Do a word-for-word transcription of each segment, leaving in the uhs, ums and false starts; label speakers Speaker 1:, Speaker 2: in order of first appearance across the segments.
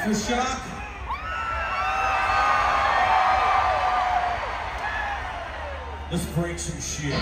Speaker 1: Aftershock. Let's break some shit.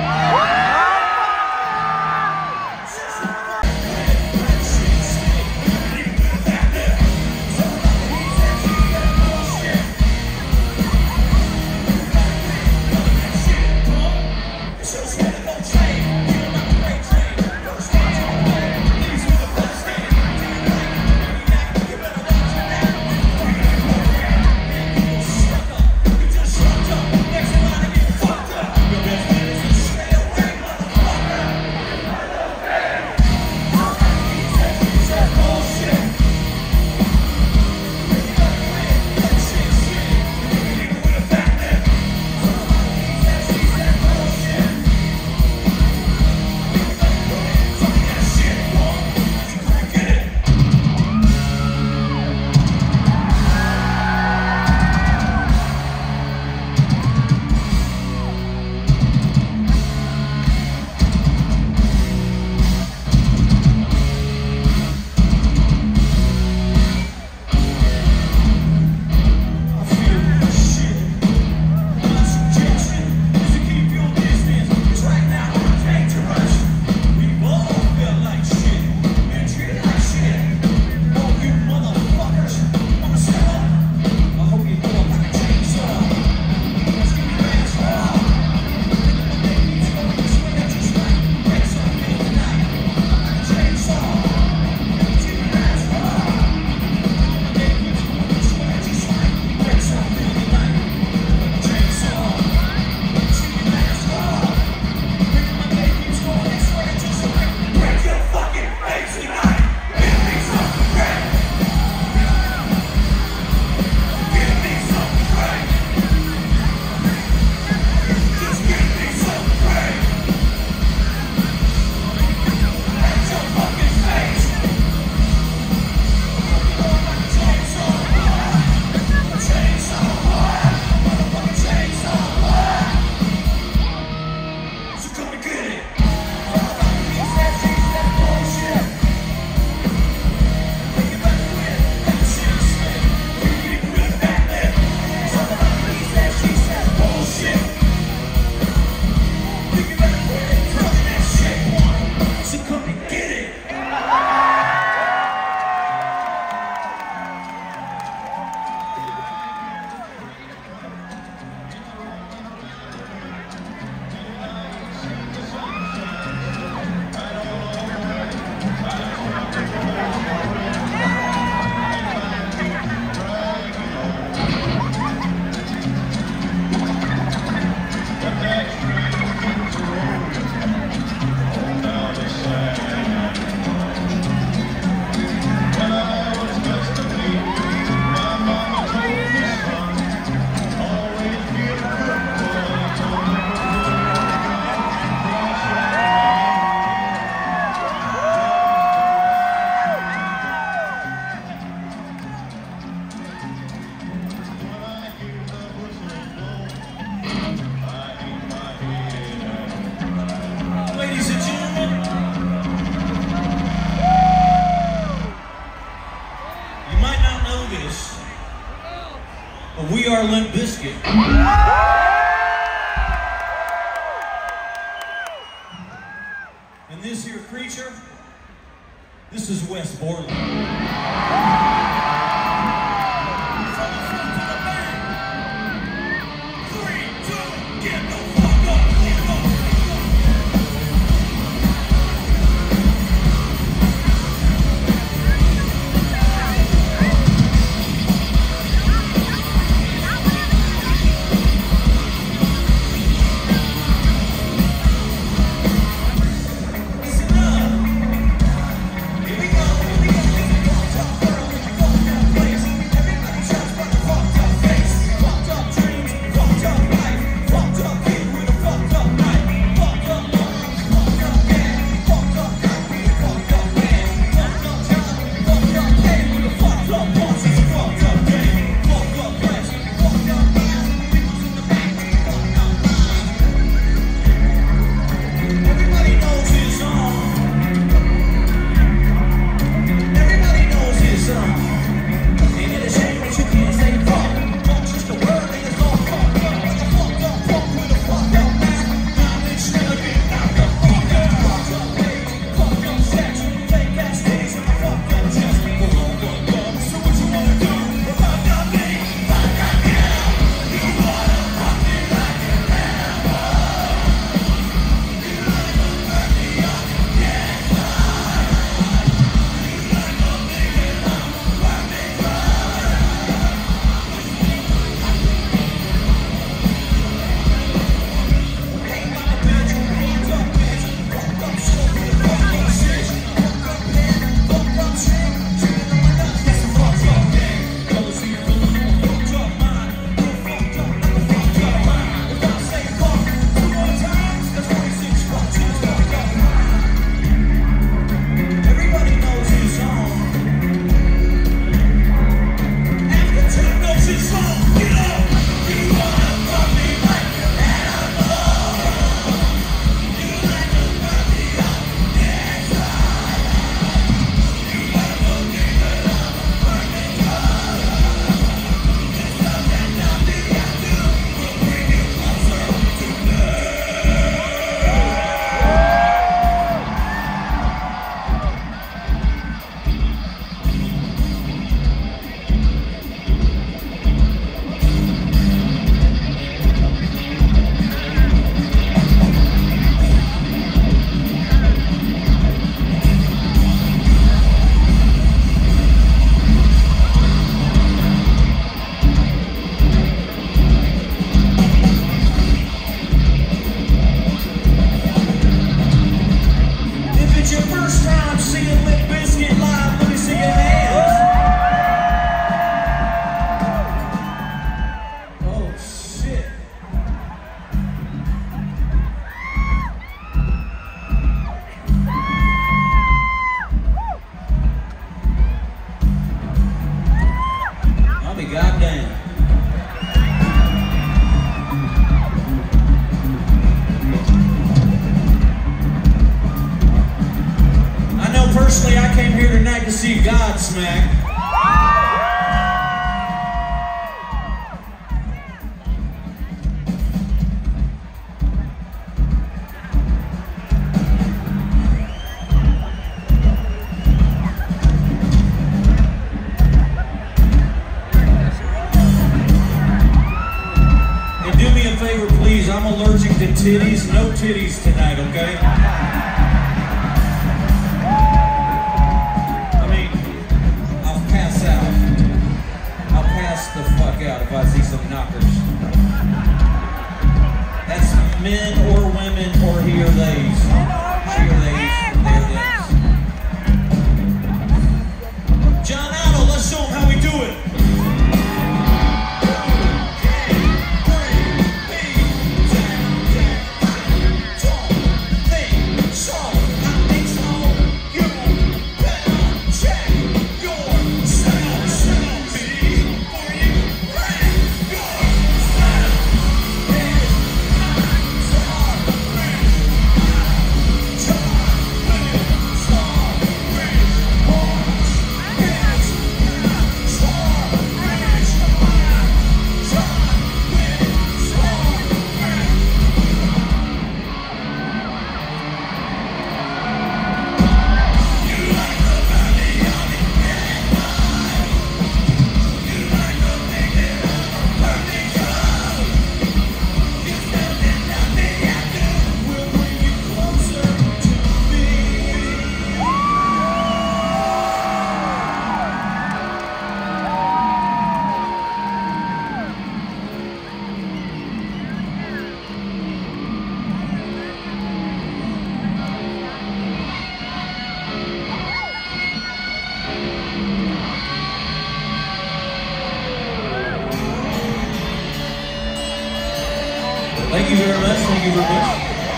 Speaker 1: We are Limp Bizkit. And this here creature, this is West Borland.
Speaker 2: Here we go, here we go, here we go.
Speaker 1: Godsmack. And do me a favor, please. I'm allergic to titties. No titties tonight, okay? The fuck out if I see some knockers. That's men or women or he or theys. She or theys, they or theys. John Otto, let's show him how we do it. Thank you very much, thank you very much.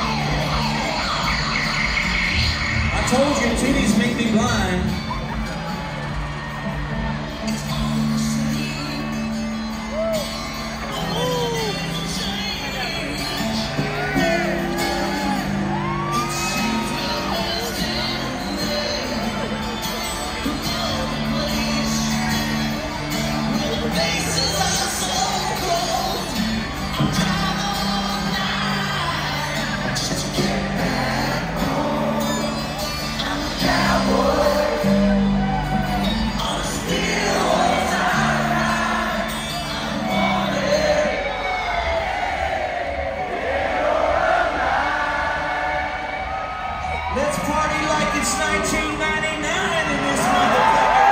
Speaker 1: I told you titties make me blind. Let's party like it's nineteen ninety-nine in this motherfucker.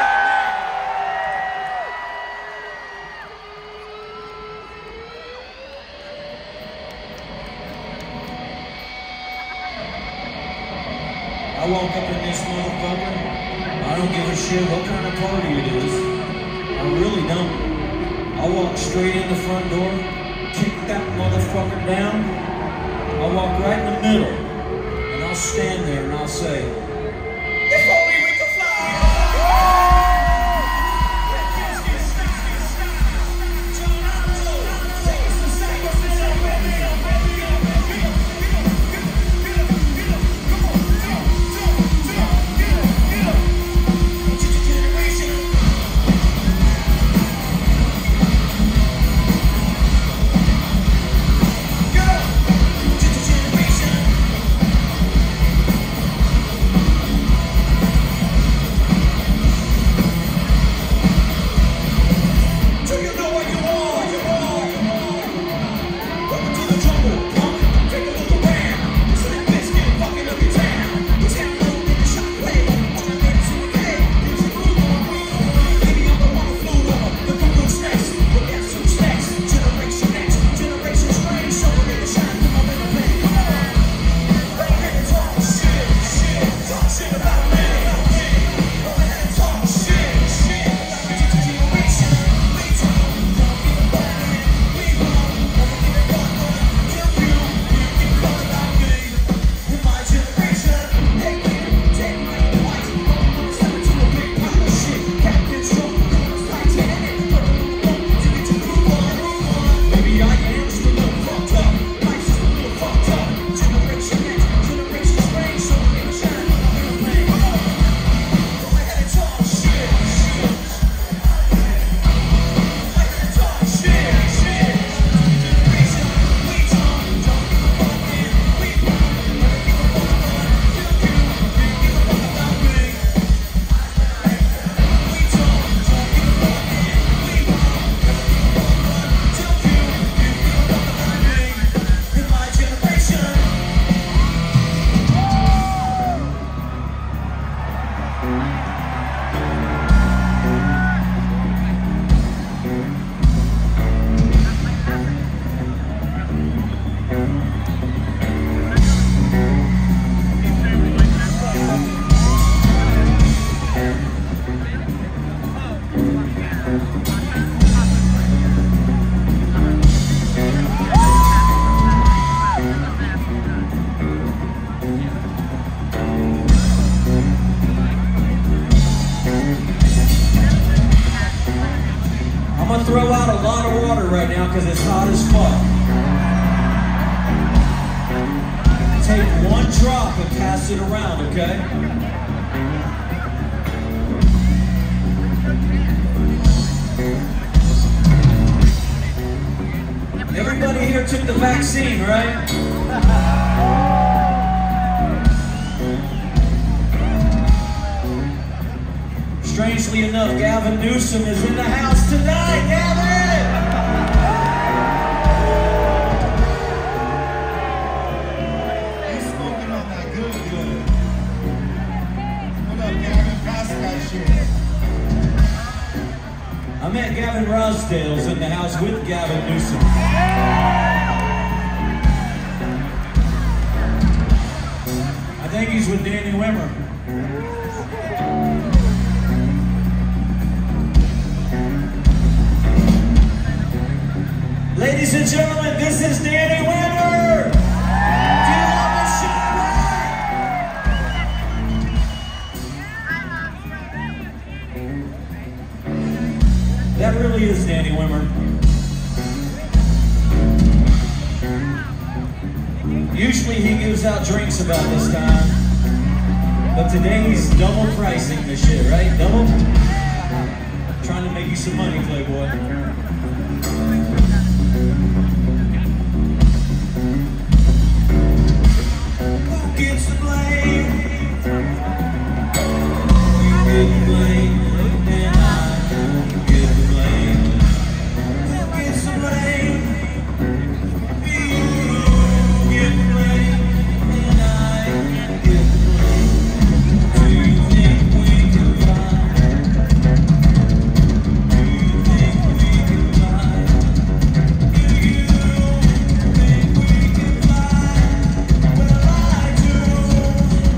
Speaker 1: I walk up in this motherfucker, I don't give a shit what kind of party it is. I really don't. I walk straight in the front door, kick that motherfucker down. I walk right in the middle. I'll stand there and I'll say, if only we could fly! I'm gonna throw out a lot of water right now because it's hot as fuck. Take one drop and pass it around, okay? Everybody here took the vaccine, right? Strangely enough, Gavin Newsom is in the house tonight. Gavin!
Speaker 2: He's smoking on that good, good. What up, Gavin? Pass that shit.
Speaker 1: I met Gavin Rosdale's in the house with Gavin Newsom. I think he's with Danny Wimmer. Ladies and gentlemen, this is Danny Wimmer! Do you love this shit? That really is Danny Wimmer. Usually he gives out drinks about this time, but today he's double pricing the shit, right? Double? Trying to make you some money, Playboy. Gets the blame. You get the blame, and I get the blame. Who gets the blame? You get the blame, and I get the blame. Do you think we can fly? Do you think we can fly? Do you think we can fly? Well, I do.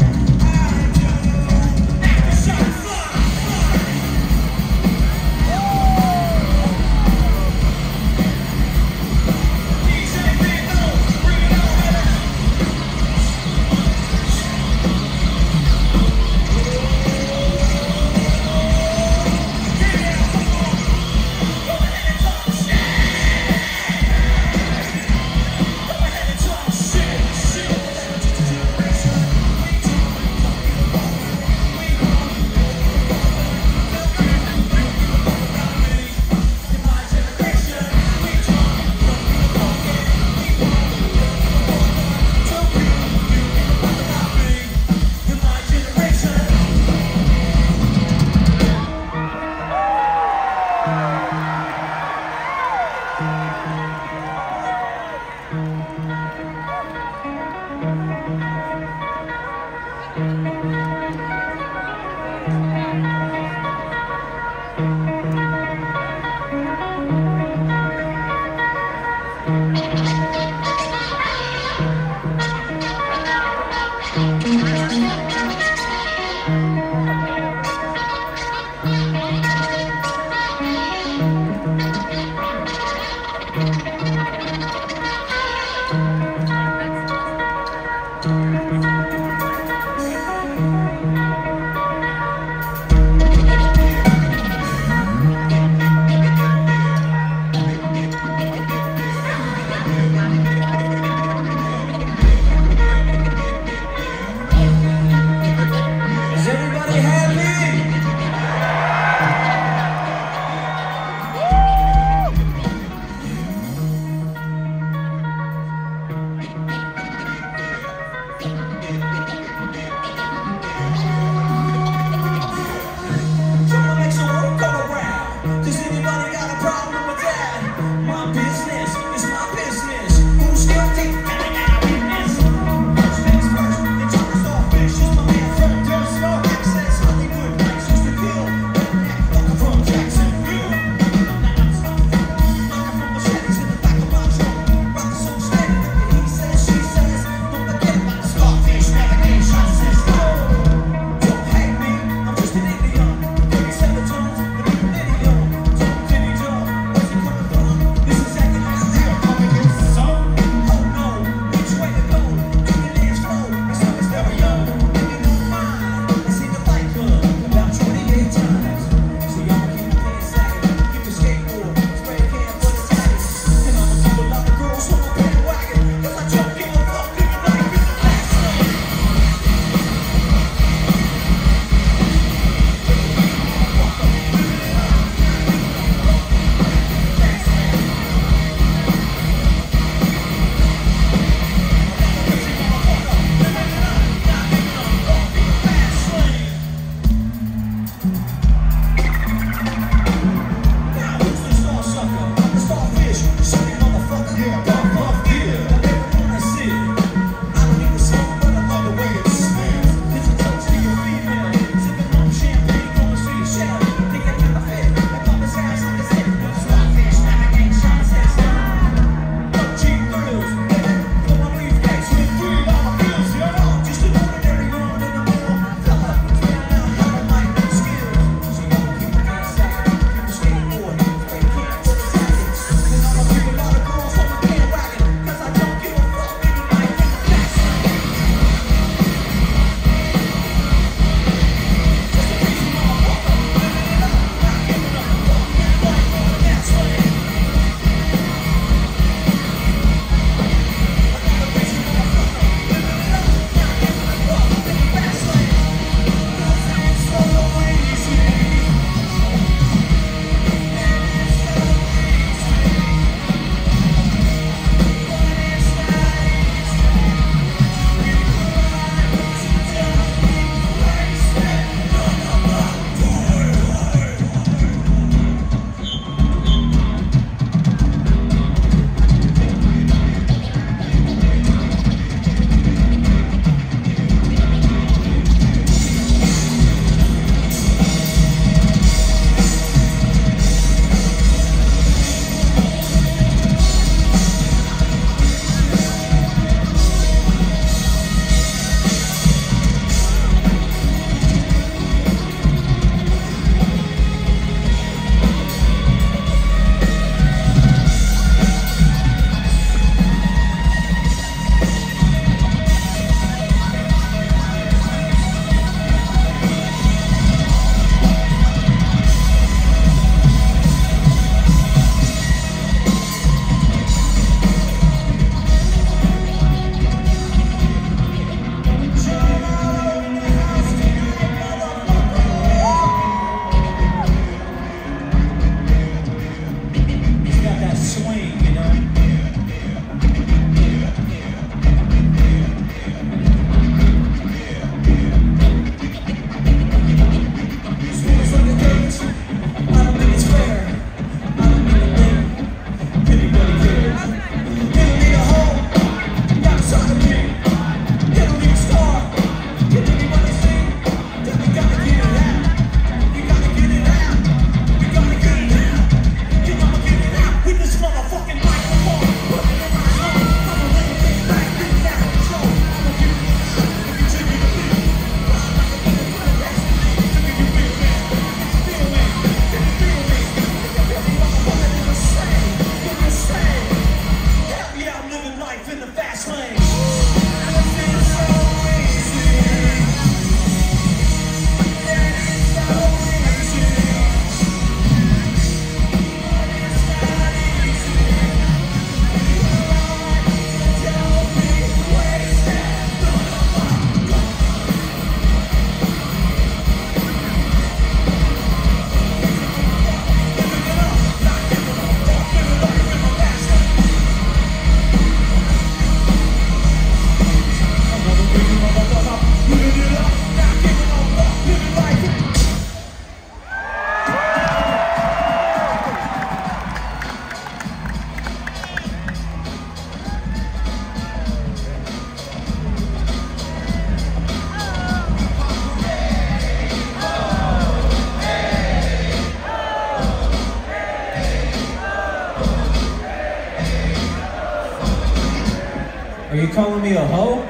Speaker 1: Are you calling me a hoe?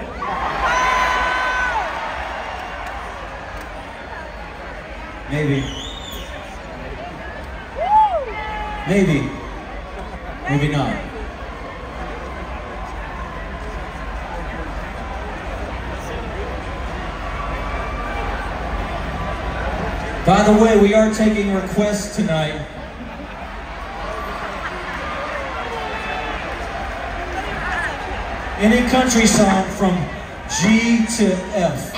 Speaker 1: Maybe. Maybe. Maybe not. By the way, we are taking requests tonight. Any country song from G to F.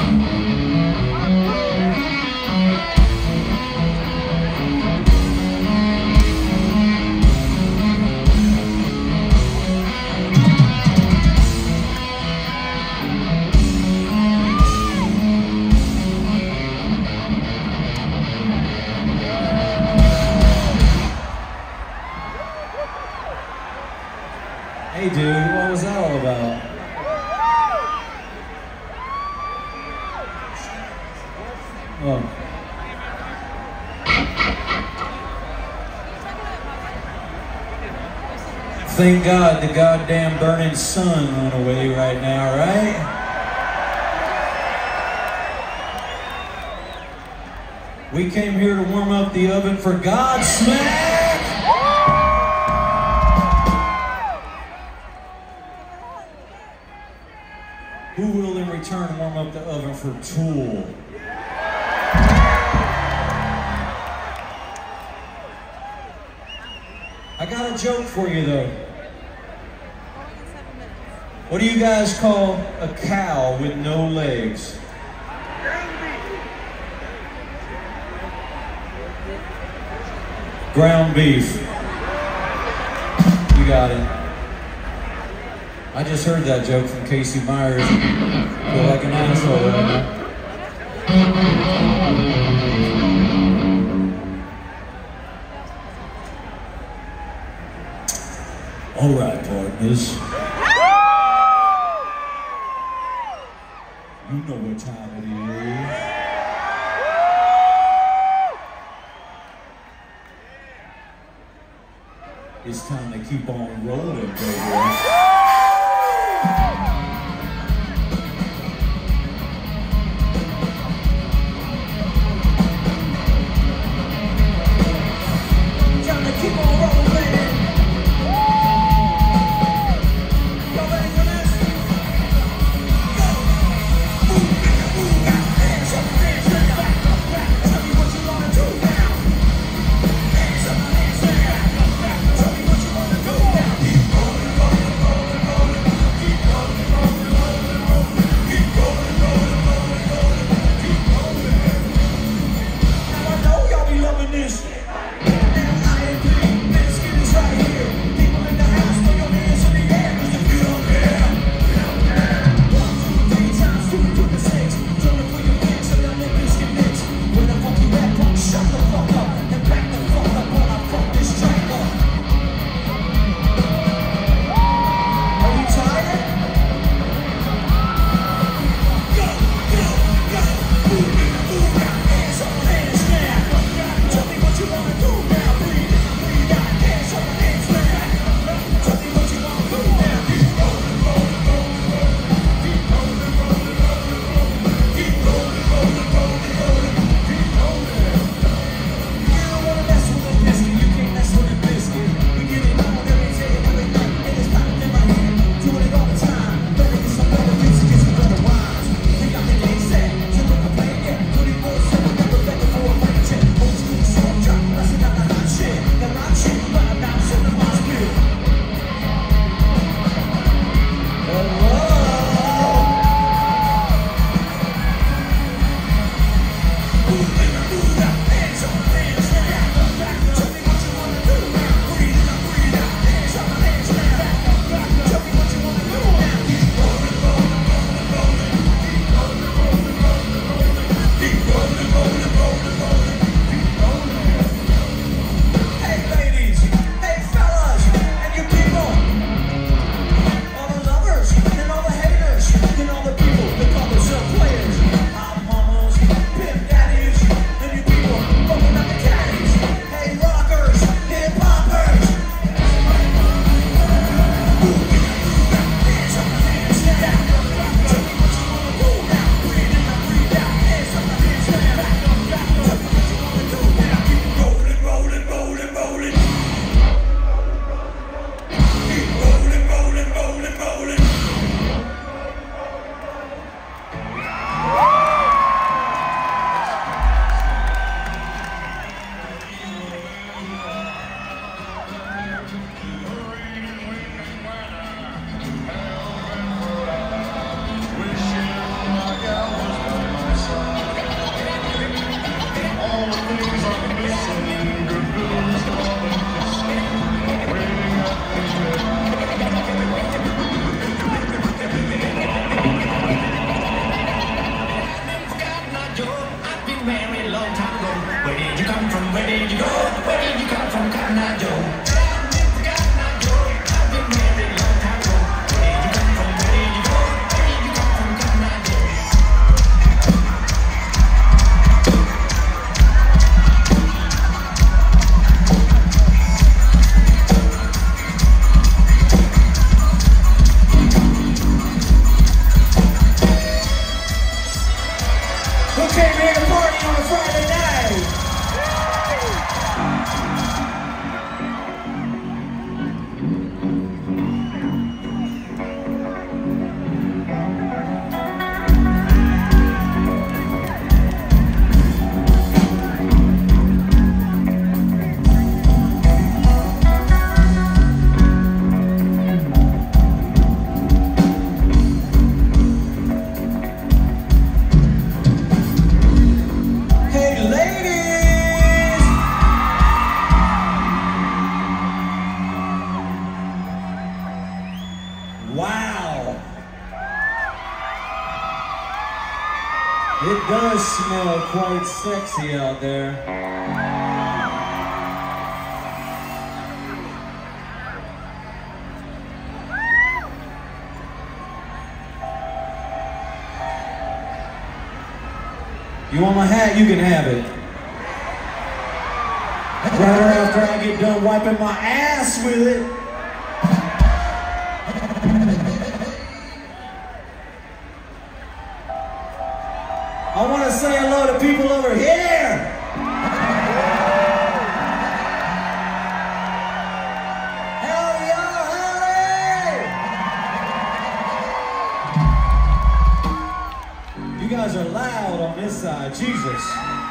Speaker 1: Hey dude, what was that all about? Oh. Thank God the goddamn burning sun went away right now, right? We came here to warm up the oven for Godsmack! Who will in return warm up the oven for Tool? I got a joke for you though. What do you guys call a cow with no legs? Ground beef. You got it. I just heard that joke from Casey Myers. Feel like an asshole right now. All right, partners. You know what time it is. It's time to keep on rolling, baby. did you come from? Where did you go? Where did you come from, Cotton Eye Joe?
Speaker 3: It does smell quite sexy out there. You want my hat? You can have it. Right after I get done wiping my ass with it. I want to say hello to people over here. Hell yeah, howdy! You guys are loud on this side, Jesus.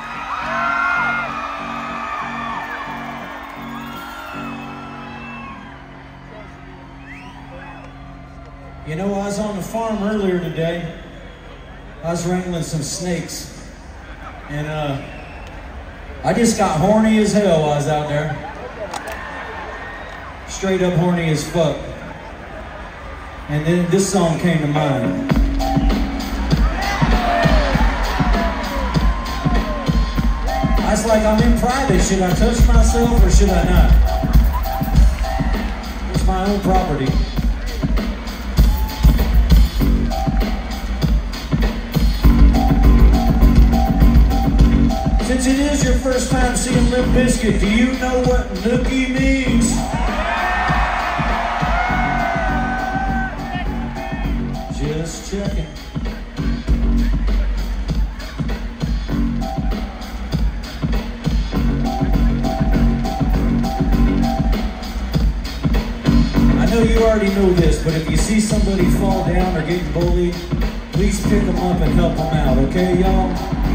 Speaker 3: You know, I was on the farm earlier today. I was wrangling some snakes, and uh, I just got horny as hell while I was out there. Straight up horny as fuck. And then this song came to mind. I was like, I'm in private. Should I touch myself or should I not? It's my own property. Since it is your first time seeing Limp Bizkit, do you know what nookie means? Just checking. I know you already know this, but if you see somebody fall down or getting bullied, please pick them up and help them out, okay, y'all?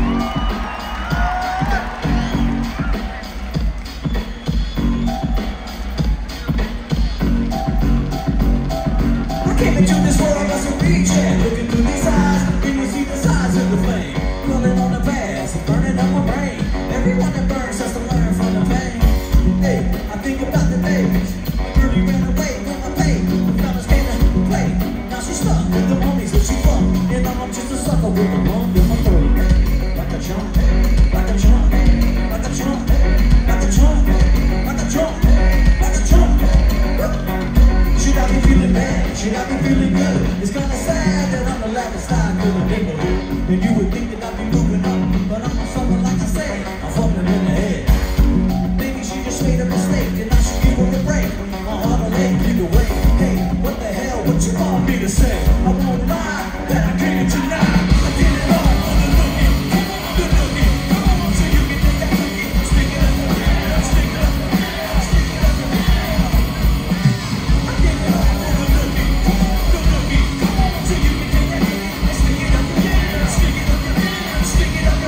Speaker 3: Into this world as a reject, looking through these eyes, and you see the size of the flame, pulling on the past, burning up my brain. Everyone that burns has to learn from the pain. Hey, I think about the days, Rudy ran away with my pay. The fellas came to play, now she's stuck with the homies that she fucked, and I'm just a sucker with a bump in my throat. Like a chump, like a chump, like a chump, like a chump, like a chump, like a chump. Should I be feeling bad? Should I be feeling good? It's kinda sad that I'm the last side of the neighborhood. And you would think that I'd be moving up, but I'm on something like I say, I'm fucking in the head. Maybe she just made a mistake, and I should give her a break. My heart will lay either way. Hey, what the hell? What you want me to say? I won't lie that I came tonight. I did it all on the looking, the looking. Come on, so you can get that looking. Stick it up, stick it up, stick it up. I did it all on the looking, the looking. Come on, so you can get that looking. Stick it up, stick it up, stick it up.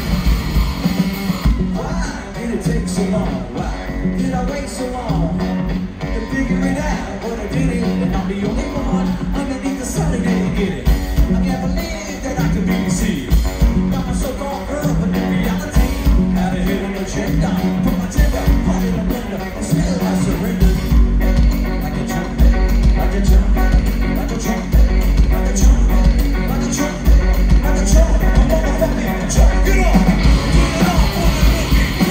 Speaker 3: Why did it take so long? Why did I wait so long to figure it out? But I did it, and I'm the only one underneath the sun that didn't get it. I can't believe that I could be deceived. Got my so-called girl, but in reality, had a hidden agenda. Put my tender, put it in a window, and still I surrendered. Like a chump, like a chump, like a chump, like a chump, like a chump, like a chump. I'm motherfucking chump. Get on, put it on for the looking.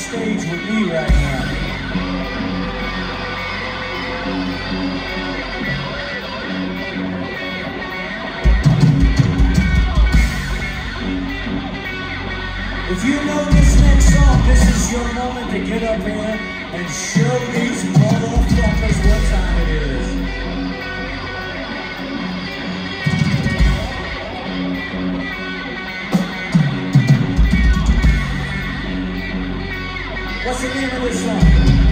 Speaker 1: stage with me right now. If you know this next song, this is your moment to get up here and show these motherfuckers what time it is. What's the name of this song?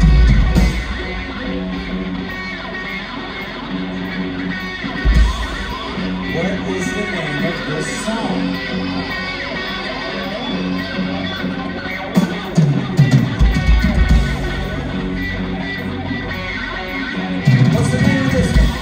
Speaker 1: What is the name of this song? What's the name of this one?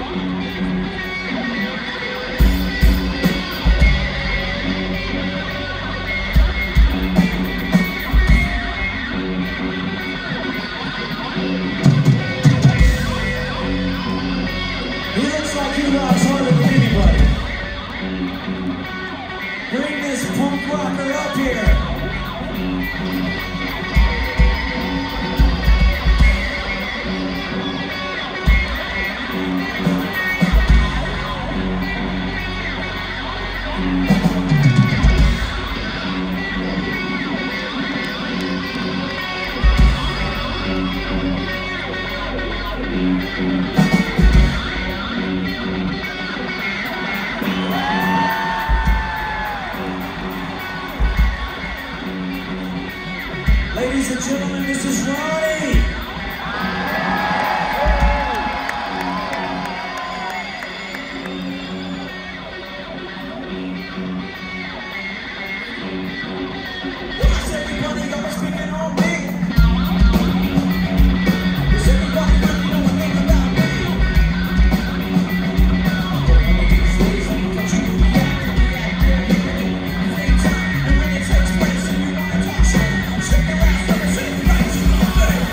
Speaker 1: He looks like he rocks harder than anybody. Bring this punk rocker up here. Ladies and gentlemen, this is Ronnie. What's everybody got speaking on me? Does everybody really know a thing about me? One of these days I'm gonna you react and react there, you can take time, and when it takes place and you wanna talk shit, stick your ass up and say right to the face.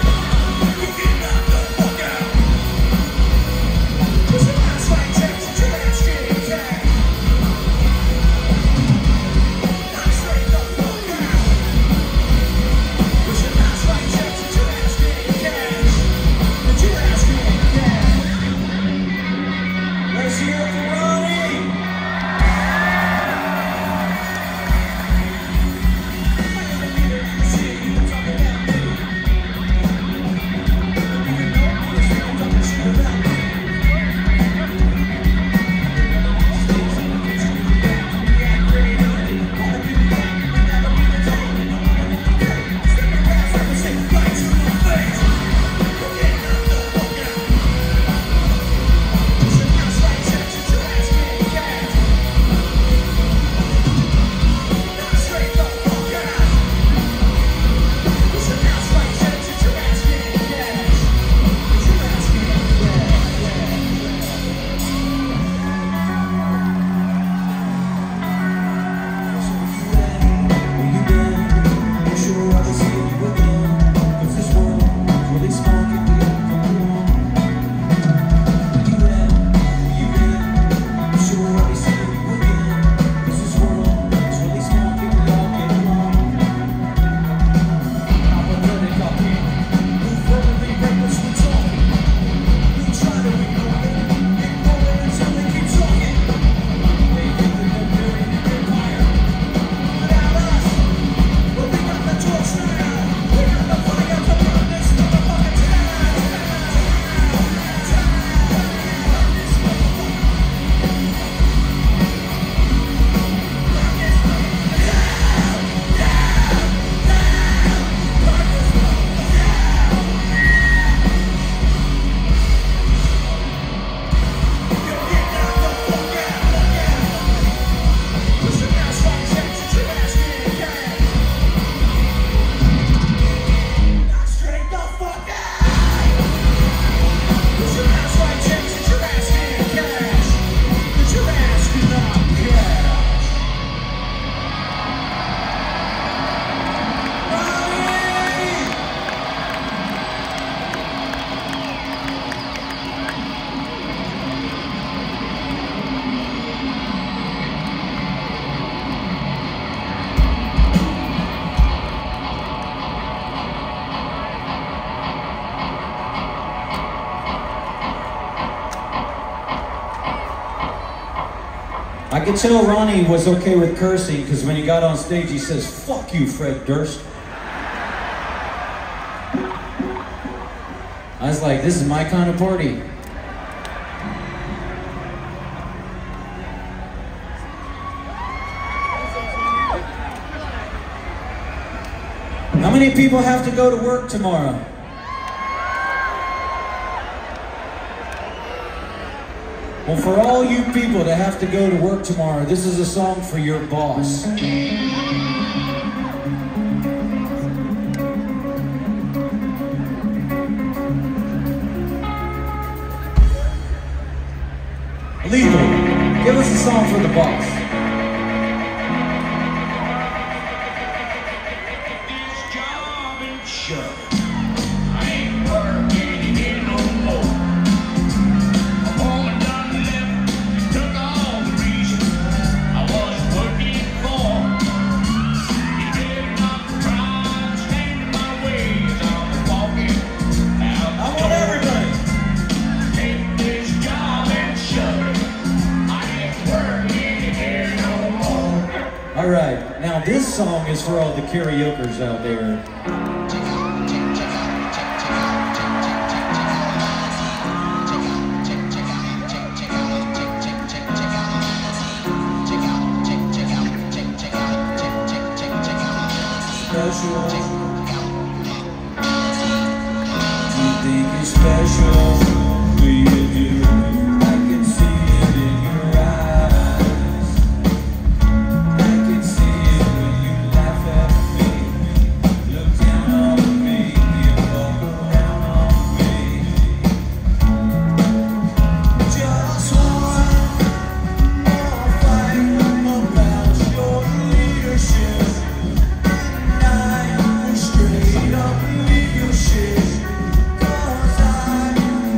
Speaker 1: I could tell Ronnie was okay with cursing because when he got on stage, he says, "Fuck you, Fred Durst." I was like, this is my kind of party. How many people have to go to work tomorrow? Well, for all you people that have to go to work tomorrow, this is a song for your boss. Legal, give us a song for the boss. All right, now this song is for all the karaokers out there. Special. You think it's special? Do you do? I can see it in your eyes. I can see it when you laugh at me. Look down on me, you walk down on me. Just one more fight about your leadership. Straight up leave your shit, 'cause I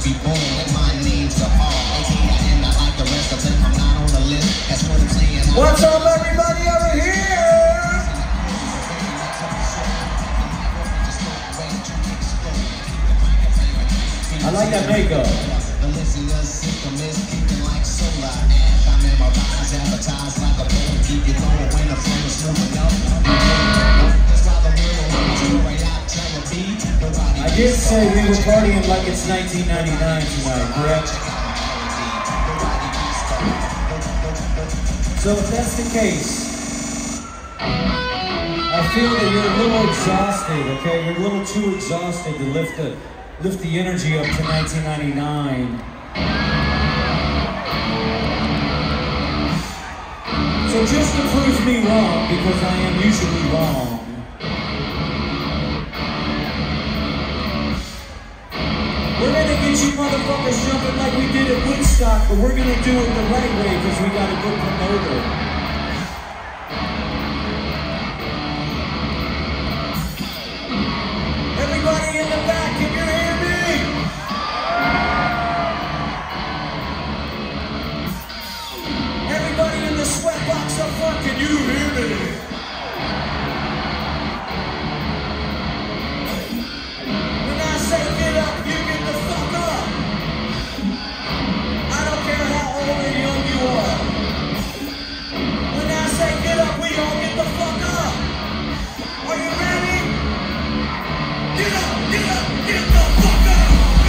Speaker 4: keep on. My name's the R, A K I am not like the rest of them. I'm not on the list, that's what I'm saying.
Speaker 3: What's up, everybody over here? I like that makeup.
Speaker 4: The listener system is keeping like solar ash. I memorize, advertise like a poem. Keep you going when the flame is moving up. That's why the world on the story I tell a beat.
Speaker 1: I did say we were partying like it's nineteen ninety-nine tonight, correct? So if that's the case, I feel that you're a little exhausted, okay? You're a little too exhausted to lift the, lift the energy up to nineteen ninety-nine. So just to prove me wrong, because I am usually wrong, we're gonna get you motherfuckers jumping like we did at Woodstock, but we're gonna do it the right way because we got a good promoter. Everybody in the back, can you hear me? Everybody in the sweatbox up front, can you hear me? When I say get up, you get the fuck up. I don't care how old or young you are. When I say get up, we all get the fuck up. Are you ready? Get up, get up, get the fuck up.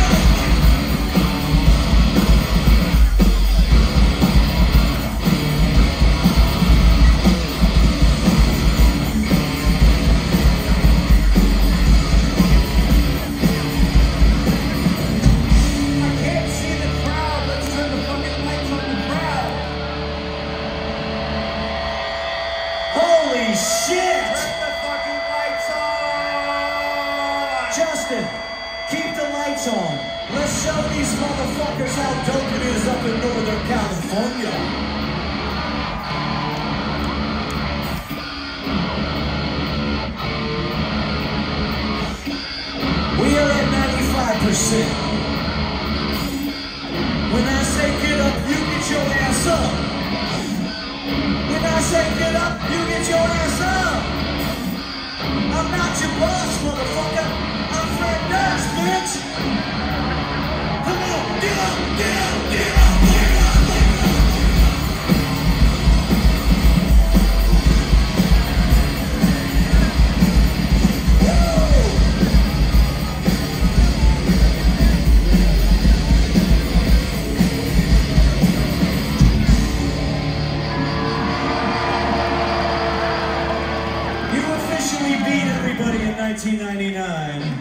Speaker 1: Holy shit!
Speaker 2: Turn the fucking lights on!
Speaker 1: Justin, keep the lights on. Let's show these motherfuckers how dope it is up in Northern California. We are at ninety-five percent. When I say get up, you get your ass up. When I say get up, you get your ass up. I'm not your boss, motherfucker. I'm Fred Durst, bitch. Come on, get up, get up, get up, get up, nineteen ninety-nine.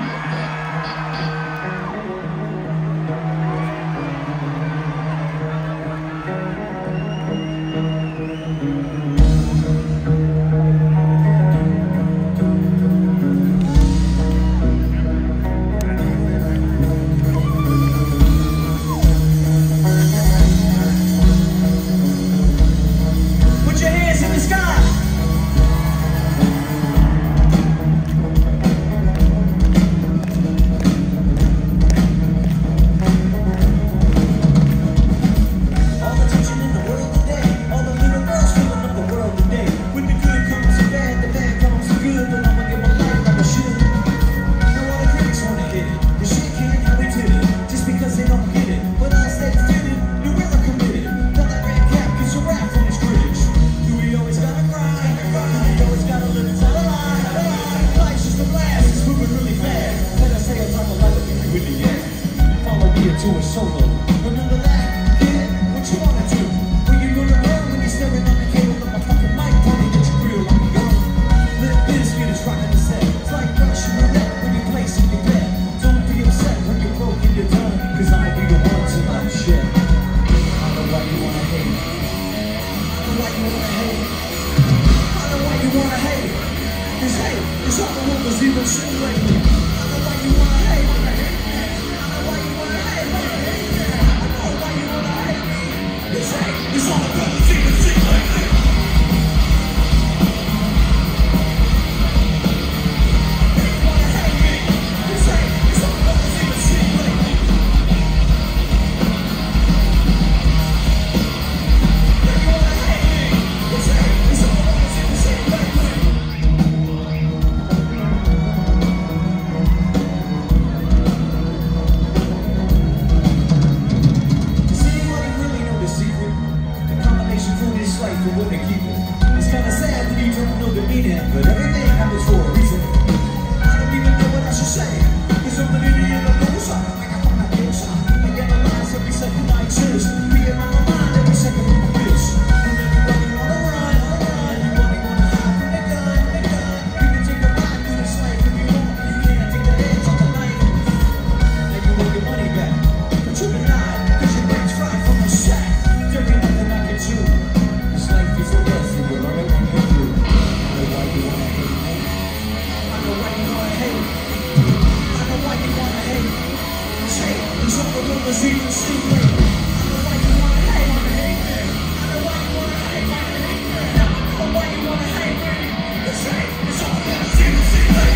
Speaker 1: Put your hands in the sky. To a solo. Remember that? Kid? What you wanna do? When you gonna learn when you're staring at the cable of my fucking mic, probably get your grill like a gun. Limp Bizkit is rocking the set. It's like Russian roulette when you place in your bed. Don't be upset when you're broke and you're done, cause I'ma be the one to my shit. I know why you wanna hate. I know why you wanna hate. I know why you wanna hate. Cause hey, it's all the numbers even shit lately. I know why you wanna hate. I know why you wanna hate.
Speaker 3: Cause all the rumors even stupid. I know why you wanna hate, wanna hate me. I know why you wanna hate, wanna hate me. I know why you wanna hate me. It's hate, it's all the rumors even stupid.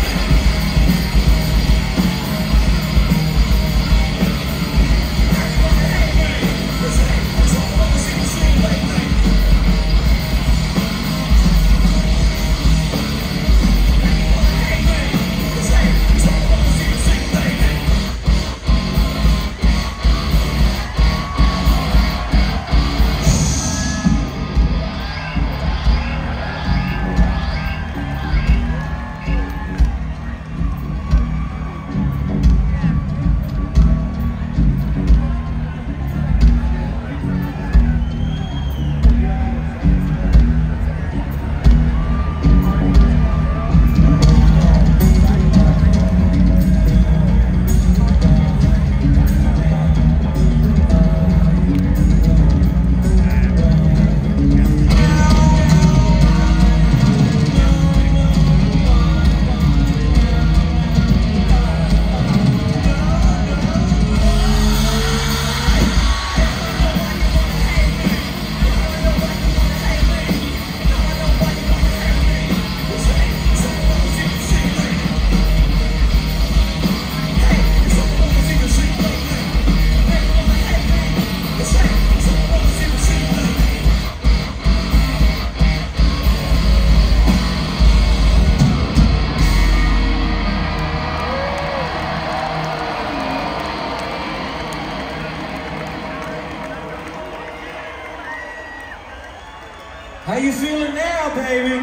Speaker 3: How you feeling now, baby?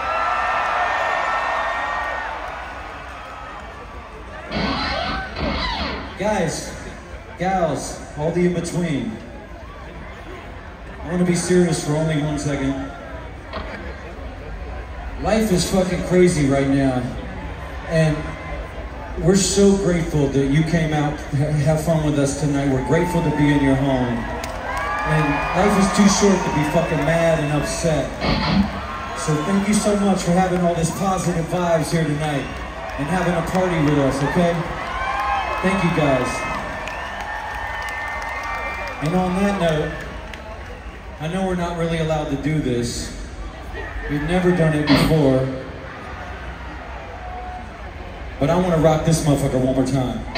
Speaker 3: Guys, gals, all the in-between. I want to be serious for only one second. Life is fucking crazy right now, and we're so grateful that you came out to have fun with us tonight. We're grateful to be in your home. And life is too short to be fucking mad and upset. So thank you so much for having all this positive vibes here tonight and having a party with us, okay? Thank you guys. And on that note, I know we're not really allowed to do this. We've never done it before. But I want to rock this motherfucker one more time.